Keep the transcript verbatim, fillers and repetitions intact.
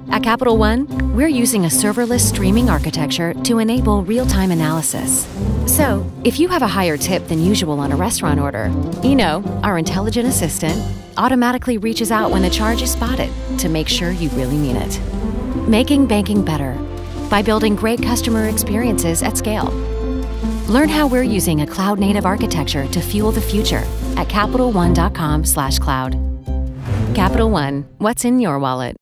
At Capital One, we're using a serverless streaming architecture to enable real-time analysis. So, if you have a higher tip than usual on a restaurant order, you know, our intelligent assistant automatically reaches out when the charge is spotted to make sure you really mean it. Making banking better by building great customer experiences at scale. Learn how we're using a cloud-native architecture to fuel the future at capital one dot com slash cloud. Capital One, what's in your wallet?